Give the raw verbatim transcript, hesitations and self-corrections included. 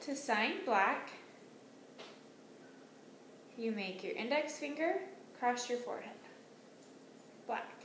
To sign black, you make your index finger cross your forehead. Black.